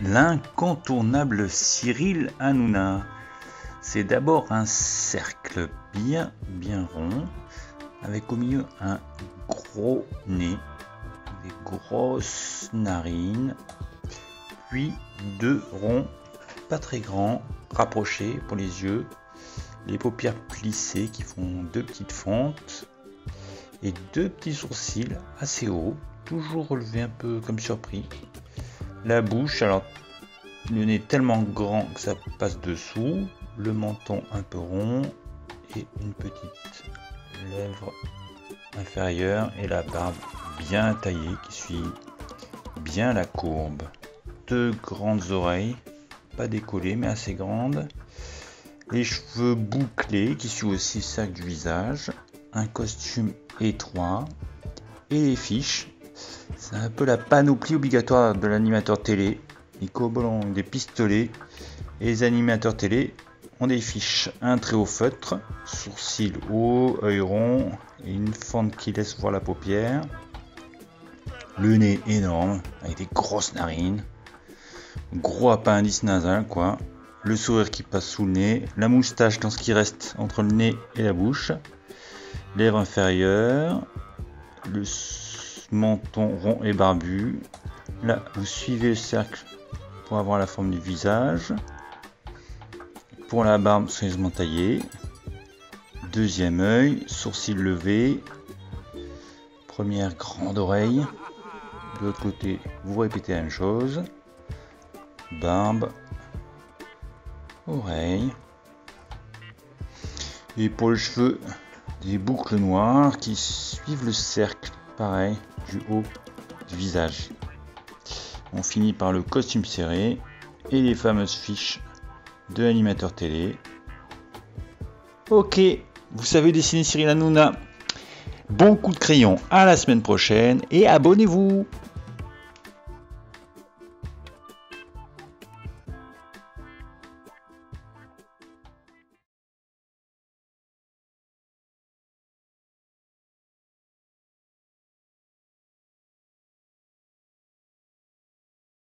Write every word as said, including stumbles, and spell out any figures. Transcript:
L'incontournable Cyril Hanouna. C'est d'abord un cercle bien bien rond, avec au milieu un gros nez, des grosses narines, puis deux ronds pas très grands, rapprochés pour les yeux, les paupières plissées qui font deux petites fentes, et deux petits sourcils assez hauts, toujours relevés un peu comme surpris. La bouche, alors le nez tellement grand que ça passe dessous, le menton un peu rond et une petite lèvre inférieure et la barbe bien taillée qui suit bien la courbe. Deux grandes oreilles, pas décollées mais assez grandes. Les cheveux bouclés qui suivent aussi le cercle du visage. Un costume étroit et les fiches. C'est un peu la panoplie obligatoire de l'animateur télé. Les cow-boys ont des pistolets et les animateurs télé ont des fiches. Un trait au feutre, sourcils hauts, œil rond et une fente qui laisse voir la paupière. Le nez énorme avec des grosses narines. Gros appendice nasal quoi. Le sourire qui passe sous le nez. La moustache dans ce qui reste entre le nez et la bouche. Lèvres inférieures. Le menton rond et barbu. Là, vous suivez le cercle pour avoir la forme du visage. Pour la barbe soigneusement taillée. Deuxième œil, sourcils levés. Première grande oreille. De l'autre côté, vous répétez la même chose. Barbe. Oreille. Et pour les cheveux, des boucles noires qui suivent le cercle, pareil, du haut du visage. On finit par le costume serré et les fameuses fiches de l'animateur télé. Ok, vous savez dessiner Cyril Hanouna. Bon coup de crayon, à la semaine prochaine et abonnez-vous.